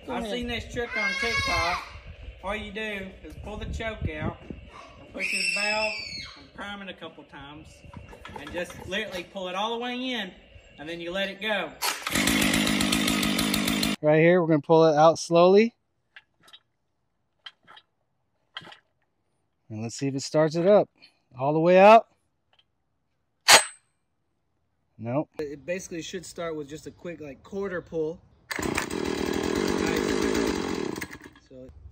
I've seen this trick on TikTok. All you do is pull the choke out, and push his valve, and prime it a couple times, and just literally pull it all the way in, and then you let it go. Right here, we're going to pull it out slowly. And let's see if it starts it up. All the way out. Nope. It basically should start with just a quick like quarter pull. So